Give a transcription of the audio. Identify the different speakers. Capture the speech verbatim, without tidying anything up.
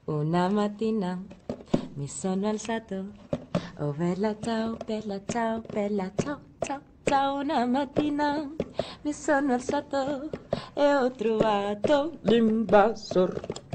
Speaker 1: Una mattina mi sono alzato, oh bella ciao, bella ciao, bella ciao, ciao, ciao. Una mattina mi sono alzato e ho trovato l'invasor.